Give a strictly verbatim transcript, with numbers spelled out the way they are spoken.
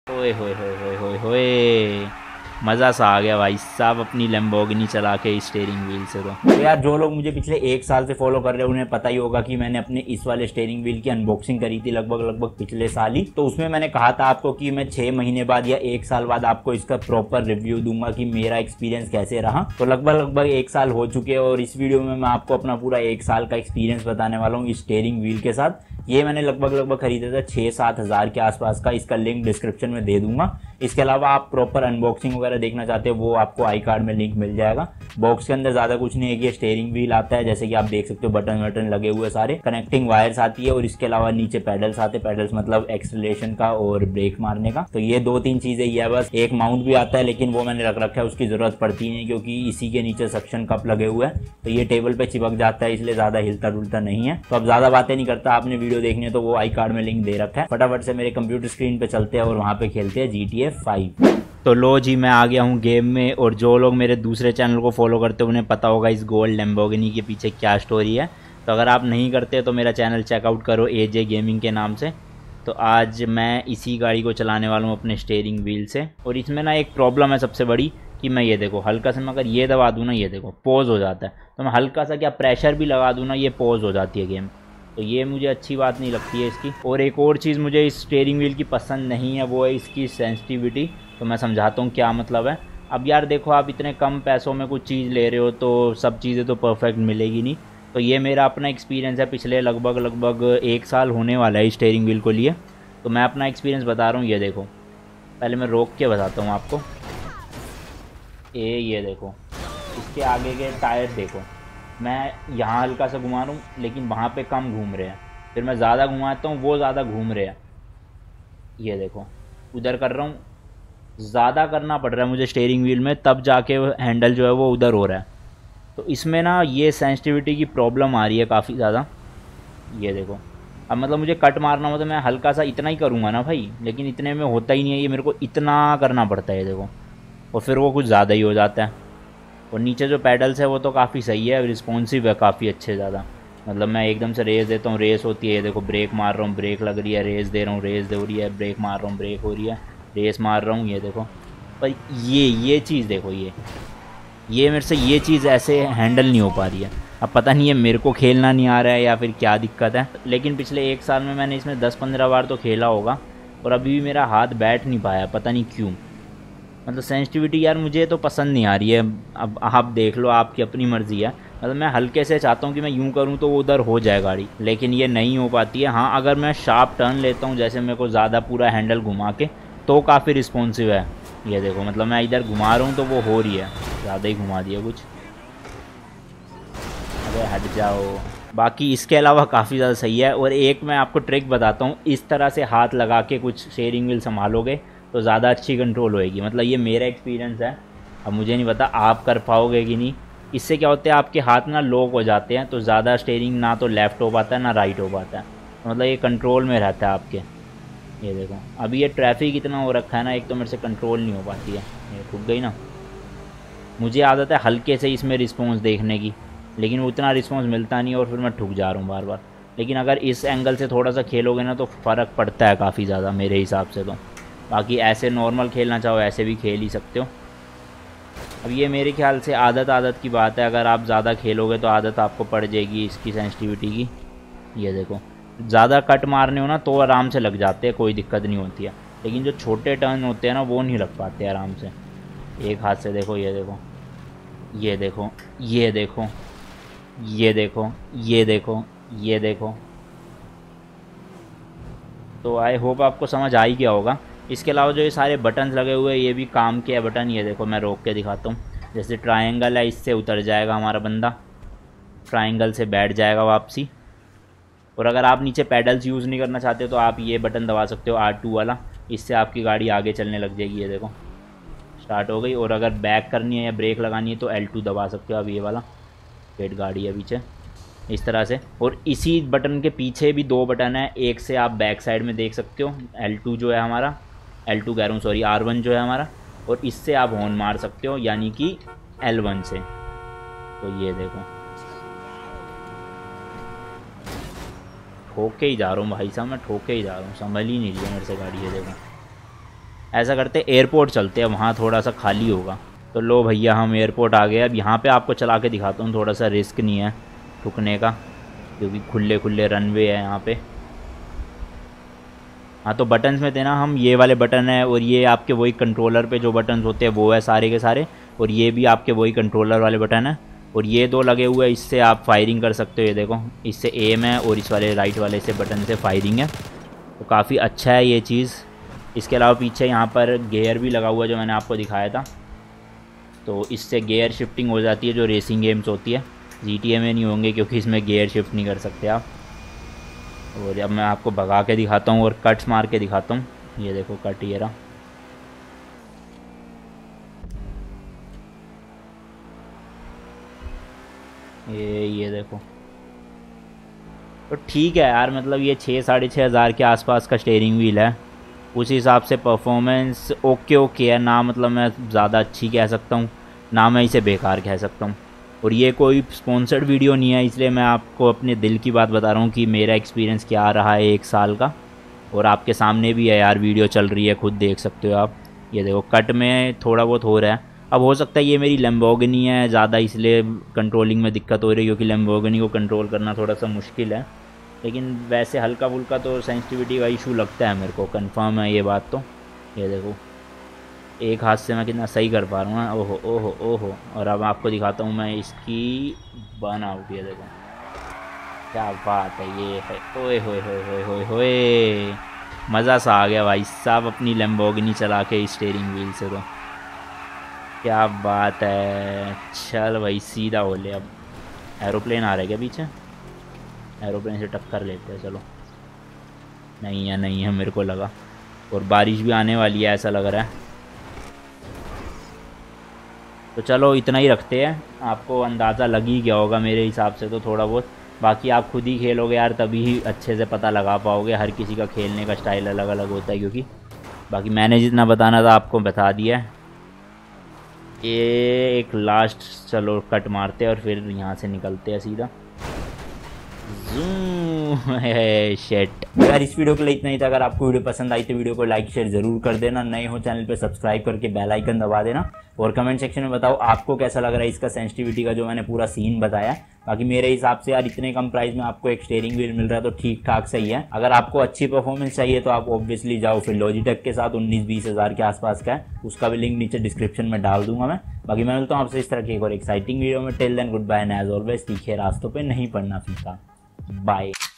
ओए होए होए होए होए होए, मज़ा सा आ गया भाई साहब अपनी लैम्बोर्गिनी चला के स्टीयरिंग व्हील से। तो तो यार जो लोग मुझे पिछले एक साल से फॉलो कर रहे हैं उन्हें पता ही होगा कि मैंने अपने इस वाले स्टीयरिंग व्हील की अनबॉक्सिंग करी थी लगभग लगभग पिछले साल ही। तो उसमें मैंने कहा था आपको कि मैं छः महीने बाद या एक साल बाद आपको इसका प्रॉपर रिव्यू दूंगा कि मेरा एक्सपीरियंस कैसे रहा। तो लगभग लगभग एक साल हो चुके हैं और इस वीडियो में मैं आपको अपना पूरा एक साल का एक्सपीरियंस बताने वाला हूँ इस स्टीयरिंग व्हील के साथ। ये मैंने लगभग लगभग खरीदा था छः सात हज़ार के आसपास का, इसका लिंक डिस्क्रिप्शन में दे दूंगा। इसके अलावा आप प्रॉपर अनबॉक्सिंग वगैरह देखना चाहते हो वो आपको आई कार्ड में लिंक मिल जाएगा। बॉक्स के अंदर ज़्यादा कुछ नहीं है, ये स्टीयरिंग व्हील आता है जैसे कि आप देख सकते हो, बटन वटन लगे हुए सारे, कनेक्टिंग वायर्स आती है और इसके अलावा नीचे पैडल्स आते हैं। पैडल्स मतलब एक्सेलरेशन का और ब्रेक मारने का। तो ये दो तीन चीज़ें ही है बस। एक माउंट भी आता है लेकिन वो मैंने रख रखा है, उसकी ज़रूरत पड़ती नहीं क्योंकि इसी के नीचे सक्शन कप लगे हुए हैं तो ये टेबल पर चिपक जाता है, इसलिए ज़्यादा हिलता डुलता नहीं है। तो अब ज़्यादा बातें नहीं करता, आपने वीडियो देखनी है तो वो आई कार्ड में लिंक दे रखा है। फटाफट से मेरे कंप्यूटर स्क्रीन पे चलते हैं और वहाँ पे खेलते हैं जी टी ए फाइव। तो लो जी, मैं आ गया हूँ गेम में। और जो लोग मेरे दूसरे चैनल को फॉलो करते हैं उन्हें पता होगा इस गोल्ड लैम्बोर्गिनी के पीछे क्या स्टोरी है। तो अगर आप नहीं करते तो मेरा चैनल चेकआउट करो ए जे गेमिंग के नाम से। तो आज मैं इसी गाड़ी को चलाने वाला हूँ अपने स्टीयरिंग व्हील से। और इसमें ना एक प्रॉब्लम है सबसे बड़ी कि मैं ये देखो हल्का सा मैं अगर ये दबा दूँ ना, ये देखो पॉज हो जाता है। तो मैं हल्का सा क्या प्रेशर भी लगा दूँ ना, ये पॉज हो जाती है गेम। तो ये मुझे अच्छी बात नहीं लगती है इसकी। और एक और चीज़ मुझे इस स्टीयरिंग व्हील की पसंद नहीं है, वो है इसकी सेंसिटिविटी। तो मैं समझाता हूँ क्या मतलब है। अब यार देखो, आप इतने कम पैसों में कुछ चीज़ ले रहे हो तो सब चीज़ें तो परफेक्ट मिलेगी नहीं। तो ये मेरा अपना एक्सपीरियंस है, पिछले लगभग लगभग एक साल होने वाला है स्टीयरिंग व्हील को लिए। तो मैं अपना एक्सपीरियंस बता रहा हूँ। ये देखो, पहले मैं रोक के बताता हूँ आपको। ए ये देखो, इसके आगे के टायर देखो, मैं यहाँ हल्का सा घुमा रहा हूँ लेकिन वहाँ पे कम घूम रहे हैं। फिर मैं ज़्यादा घुमाता हूँ, वो ज़्यादा घूम रहे हैं। ये देखो, उधर कर रहा हूँ, ज़्यादा करना पड़ रहा है मुझे स्टीयरिंग व्हील में, तब जाके हैंडल जो है वो उधर हो रहा है। तो इसमें ना ये सेंसिटिविटी की प्रॉब्लम आ रही है काफ़ी ज़्यादा। ये देखो, अब मतलब मुझे कट मारना हो तो मैं हल्का सा इतना ही करूँगा ना भाई, लेकिन इतने में होता ही नहीं है, ये मेरे को इतना करना पड़ता है। ये देखो, और फिर वो कुछ ज़्यादा ही हो जाता है। और नीचे जो पैडल्स है वो तो काफ़ी सही है, रिस्पॉन्सिव है काफ़ी अच्छे ज़्यादा। मतलब मैं एकदम से रेस देता हूँ, रेस होती है। ये देखो, ब्रेक मार रहा हूँ, ब्रेक लग रही है, रेस दे रहा हूँ, रेस दे हो रही है, ब्रेक मार रहा हूँ, ब्रेक हो रही है, रेस मार रहा हूँ। ये देखो, पर ये ये चीज़ देखो, ये ये मेरे से ये चीज़ ऐसे हैंडल नहीं हो पा रही है। अब पता नहीं है मेरे को खेलना नहीं आ रहा है या फिर क्या दिक्कत है, लेकिन पिछले एक साल में मैंने इसमें दस पंद्रह बार तो खेला होगा और अभी भी मेरा हाथ बैठ नहीं पाया, पता नहीं क्यों। मतलब सेंसिटिविटी यार मुझे तो पसंद नहीं आ रही है। अब आप देख लो, आपकी अपनी मर्ज़ी है। मतलब मैं हल्के से चाहता हूँ कि मैं यूँ करूँ तो वो उधर हो जाए गाड़ी, लेकिन ये नहीं हो पाती है। हाँ, अगर मैं शार्प टर्न लेता हूँ, जैसे मेरे को ज़्यादा पूरा हैंडल घुमा के, तो काफ़ी रिस्पॉन्सिव है। ये देखो, मतलब मैं इधर घुमा रहा हूँ तो वो हो रही है, ज़्यादा ही घुमा दिया कुछ। अरे हट जाओ। बाकी इसके अलावा काफ़ी ज़्यादा सही है। और एक मैं आपको ट्रिक बताता हूँ, इस तरह से हाथ लगा के कुछ स्टीयरिंग व्हील संभालोगे तो ज़्यादा अच्छी कंट्रोल होएगी। मतलब ये मेरा एक्सपीरियंस है, अब मुझे नहीं पता आप कर पाओगे कि नहीं। इससे क्या होता है, आपके हाथ ना लॉक हो जाते हैं तो ज़्यादा स्टीयरिंग ना तो लेफ़्ट हो पाता है ना राइट हो पाता है। तो मतलब ये कंट्रोल में रहता है आपके। ये देखो, अभी ये ट्रैफिक इतना हो रखा है ना, एक तो मेरे से कंट्रोल नहीं हो पाती है। ये ठुक गई ना। मुझे आदत है हल्के से इसमें रिस्पॉन्स देखने की, लेकिन उतना रिस्पॉन्स मिलता नहीं और फिर मैं ठुक जा रहा हूँ बार बार। लेकिन अगर इस एंगल से थोड़ा सा खेलोगे ना तो फ़र्क पड़ता है काफ़ी ज़्यादा मेरे हिसाब से। तो बाकी ऐसे नॉर्मल खेलना चाहो ऐसे भी खेल ही सकते हो। अब ये मेरे ख्याल से आदत आदत की बात है, अगर आप ज़्यादा खेलोगे तो आदत आपको पड़ जाएगी इसकी सेंसिटिविटी की। ये देखो, ज़्यादा कट मारने हो ना तो आराम से लग जाते हैं, कोई दिक्कत नहीं होती है। लेकिन जो छोटे टर्न होते हैं ना वो नहीं लग पाते आराम से। एक हाथ से देखो, ये देखो, ये देखो, ये देखो, ये देखो, ये देखो, ये देखो। तो आई होप आपको समझ आ ही गया होगा। इसके अलावा जो ये सारे बटन्स लगे हुए हैं ये भी काम के बटन। ये देखो, मैं रोक के दिखाता हूँ। जैसे ट्रायंगल है, इससे उतर जाएगा हमारा बंदा, ट्रायंगल से बैठ जाएगा वापसी। और अगर आप नीचे पैडल्स यूज़ नहीं करना चाहते तो आप ये बटन दबा सकते हो, आर टू वाला। इससे आपकी गाड़ी आगे चलने लग जाएगी। ये देखो, स्टार्ट हो गई। और अगर बैक करनी है या ब्रेक लगानी है तो एल टू दबा सकते हो। अब ये वाला रेड गाड़ी है पीछे, इस तरह से। और इसी बटन के पीछे भी दो बटन है, एक से आप बैक साइड में देख सकते हो, एल टू जो है हमारा, एल टू कह रहा हूँ सॉरी, आर वन जो है हमारा। और इससे आप हॉर्न मार सकते हो, यानी कि एल वन से। तो ये देखो, ठोक के ही जा रहा हूँ भाई साहब, मैं ठोक के ही जा रहा हूँ, संभल ही नहीं रही है मेरे से गाड़ी। ये देखो, ऐसा करते एयरपोर्ट चलते हैं, वहाँ थोड़ा सा खाली होगा। तो लो भैया हम एयरपोर्ट आ गए। अब यहाँ पे आपको चला के दिखाता हूँ, थोड़ा सा रिस्क नहीं है रुकने का क्योंकि खुले खुले रनवे है यहाँ पे। हाँ तो बटन्स में थे ना हम, ये वाले बटन है और ये आपके वही कंट्रोलर पे जो बटन्स होते हैं वो है सारे के सारे, और ये भी आपके वही कंट्रोलर वाले बटन है। और ये दो लगे हुए हैं, इससे आप फायरिंग कर सकते हो। ये देखो इससे एम है और इस वाले राइट वाले से बटन से फायरिंग है। तो काफ़ी अच्छा है ये चीज़। इसके अलावा पीछे यहाँ पर गियर भी लगा हुआ है जो मैंने आपको दिखाया था। तो इससे गियर शिफ्टिंग हो जाती है जो रेसिंग गेम्स होती है। जी टी ए में नहीं होंगे क्योंकि इसमें गियर शिफ्ट नहीं कर सकते आप। और अब मैं आपको भगा के दिखाता हूँ और कट्स मार के दिखाता हूँ। ये देखो कट ये रहा। ये ये देखो। तो ठीक है यार, मतलब ये छः साढ़े छः हज़ार के आसपास का स्टेयरिंग व्हील है। उस हिसाब से परफॉर्मेंस ओके ओके है ना, मतलब मैं ज़्यादा अच्छी कह सकता हूँ ना मैं इसे बेकार कह सकता हूँ। और ये कोई स्पॉन्सर्ड वीडियो नहीं है, इसलिए मैं आपको अपने दिल की बात बता रहा हूँ कि मेरा एक्सपीरियंस क्या रहा है एक साल का। और आपके सामने भी है यार, वीडियो चल रही है, खुद देख सकते हो आप। ये देखो कट में थोड़ा बहुत हो रहा है। अब हो सकता है ये मेरी लैम्बोर्गिनी है ज़्यादा, इसलिए कंट्रोलिंग में दिक्कत हो रही है क्योंकि लैम्बोर्गिनी को कंट्रोल करना थोड़ा सा मुश्किल है। लेकिन वैसे हल्का फुल्का तो सेंसिटिविटी का इशू लगता है मेरे को, कंफर्म है ये बात तो। ये देखो एक हाथ से मैं कितना सही कर पा रहा हूँ। ओहो ओहो ओहो। और अब आपको दिखाता हूँ मैं इसकी बर्न आउट। ये देखो क्या बात है, ये है। ओए होए होए होए होए होए, मज़ा सा आ गया भाई साहब अपनी लैम्बोर्गिनी चला के स्टीयरिंग व्हील से। तो क्या बात है। चल भाई सीधा हो ले। अब एरोप्लेन आ रहा है क्या पीछे? एरोप्लेन से टक्कर लेते हैं चलो। नहीं है नहीं है मेरे को लगा। और बारिश भी आने वाली है ऐसा लग रहा है। तो चलो इतना ही रखते हैं। आपको अंदाज़ा लग ही गया होगा मेरे हिसाब से तो थोड़ा बहुत। बाकी आप खुद ही खेलोगे यार तभी ही अच्छे से पता लगा पाओगे। हर किसी का खेलने का स्टाइल अलग अलग होता है क्योंकि। बाकी मैंने जितना बताना था आपको बता दिया है। ये एक लास्ट चलो कट मारते हैं और फिर यहाँ से निकलते हैं सीधा। जूम है शेट। यार इस वीडियो के लिए इतना ही था। अगर आपको वीडियो पसंद आई तो वीडियो को लाइक शेयर जरूर कर देना। नए हो चैनल पे सब्सक्राइब करके बेल आइकन दबा देना। और कमेंट सेक्शन में बताओ आपको कैसा लग रहा है इसका सेंसिटिविटी का जो मैंने पूरा सीन बताया। बाकी मेरे हिसाब से यार इतने कम प्राइस में आपको एक स्टीयरिंग व्हील मिल रहा है तो ठीक ठाक सही है। अगर आपको अच्छी परफॉर्मेंस चाहिए तो आप ऑब्वियसली जाओ फिर लॉजिटेक के साथ, उन्नीस बीस हज़ार के आसपास का है। उसका भी लिंक नीचे डिस्क्रिप्शन में डाल दूंगा मैं। बाकी मैं मिलता हूँ आपसे इस तरह की एक और एक्साइटिंग वीडियो में। Till then goodbye and as always तीखे रास्तों पर नहीं पड़ना फीका। बाय।